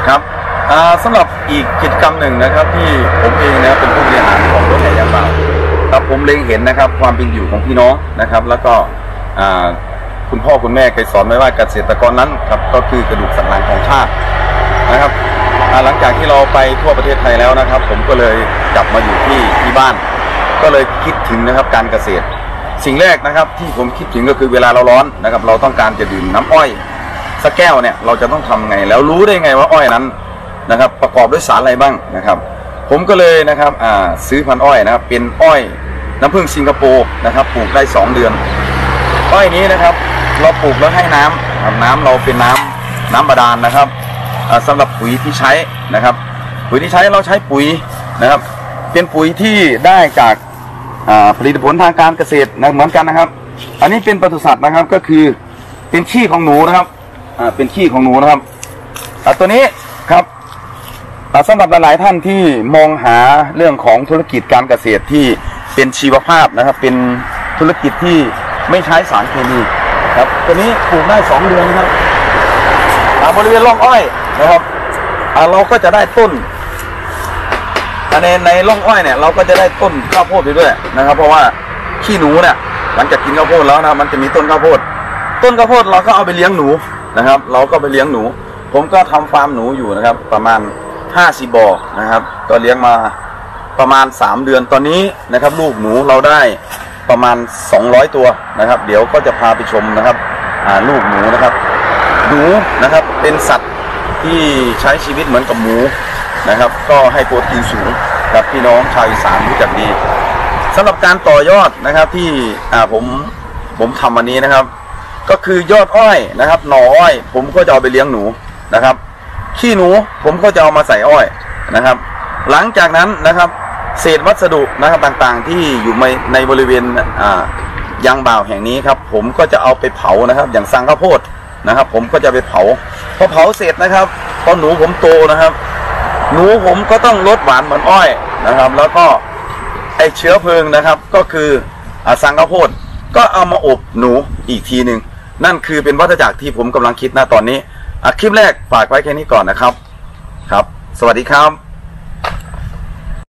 ครับสำหรับอีกกิจกรรมหนึ่งนะครับที่ผมเองนะเป็นผู้บริหารของรถแห่ยางบ่าวครับผมเล็งเห็นนะครับความเป็นอยู่ของพี่น้องนะครับแล้วก็คุณพ่อคุณแม่เคยสอนไว้ว่าเกษตรกรนั้นครับก็คือกระดูกสันหลังของชาตินะครับหลังจากที่เราไปทั่วประเทศไทยแล้วนะครับผมก็เลยกลับมาอยู่ที่บ้านก็เลยคิดถึงนะครับการเกษตรสิ่งแรกนะครับที่ผมคิดถึงก็คือเวลาเราร้อนนะครับเราต้องการจะดื่มน้ำอ้อยสักแก้วเนี่ยเราจะต้องทำไงแล้วรู้ได้ไงว่าอ้อยนั้นนะครับประกอบด้วยสารอะไรบ้างนะครับผมก็เลยนะครับซื้อพันธุ์อ้อยนะครับเป็นอ้อยน้ำผึ้งสิงคโปร์นะครับปลูกได้2 เดือนอ้อยนี้นะครับเราปลูกแล้วให้น้ำเราเป็นน้ำบาดาลนะครับสำหรับปุ๋ยที่ใช้นะครับปุ๋ยที่ใช้เราใช้ปุ๋ยนะครับเป็นปุ๋ยที่ได้จากผลิตผลทางการเกษตรนะเหมือนกันนะครับอันนี้เป็นปศุสัตว์นะครับก็คือเป็นขี้ของหนูนะครับเป็นขี้ของหนูนะครับตัวนี้ครับสำหรับหลายท่านที่มองหาเรื่องของธุรกิจการเกษตรที่เป็นชีวภาพนะครับเป็นธุรกิจที่ไม่ใช้สารเคมีครับตัวนี้ปลูกได้2 เดือนครับบริเวณร่องอ้อยนะครับเราก็จะได้ต้นในร่องอ้อยเนี่ยเราก็จะได้ต้นข้าวโพดไปด้วยนะครับเพราะว่าขี้หนูเนี่ยหลังจากกินข้าวโพดแล้วนะมันจะมีต้นข้าวโพดเราก็เอาไปเลี้ยงหนูนะครับเราก็ไปเลี้ยงหนูผมก็ทำฟาร์มหนูอยู่นะครับประมาณ50 บ่อนะครับก็เลี้ยงมาประมาณ3 เดือนตอนนี้นะครับลูกหนูเราได้ประมาณ200 ตัวนะครับเดี๋ยวก็จะพาไปชมนะครับลูกหนูนะครับหนูนะครับเป็นสัตว์ที่ใช้ชีวิตเหมือนกับหมูนะครับก็ให้โปรตีนสูงครับพี่น้องชาวอีสานรู้จักดีสำหรับการต่อยอดนะครับที่ผมทำวันนี้นะครับก็คือยอดอ้อยนะครับหน่ออ้อยผมก็จะเอาไปเลี้ยงหนูนะครับขี้หนูผมก็จะเอามาใส่อ้อยนะครับหลังจากนั้นนะครับเศษวัสดุนะครับต่างๆที่อยู่ในบริเวณยางบ่าวแห่งนี้ครับผมก็จะเอาไปเผานะครับอย่างสังข้าวโพดนะครับผมก็จะไปเผาพอเผาเสร็จนะครับพอหนูผมโตนะครับหนูผมก็ต้องลดหวานเหมือนอ้อยนะครับแล้วก็ไอเชื้อเพลิงนะครับก็คือสังข้าวโพดก็เอามาอบหนูอีกทีหนึ่งนั่นคือเป็นวัฏจักรที่ผมกำลังคิดนะตอนนี้คลิปแรกฝากไว้แค่นี้ก่อนนะครับสวัสดีครับ